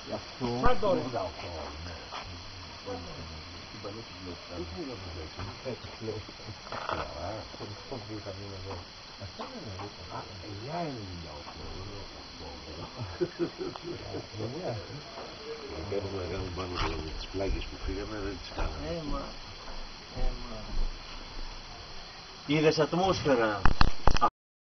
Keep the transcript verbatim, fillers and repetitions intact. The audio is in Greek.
Αυτό Σαν το είναι οκτώ, ναι. Την παλέτη γλώσσα. Τι είναι αυτό έτσι γλώσσα. Πώς βρήκαμε εδώ. Αυτά είναι εδώ. Α, εννιά ενενήντα οκτώ. εννιά. Κάνουμε να κάνουμε πάνω τις πλάκες που φύγαμε, δεν τις κάναμε. Έμα. Έμα. Είδες ατμόσφαιρα.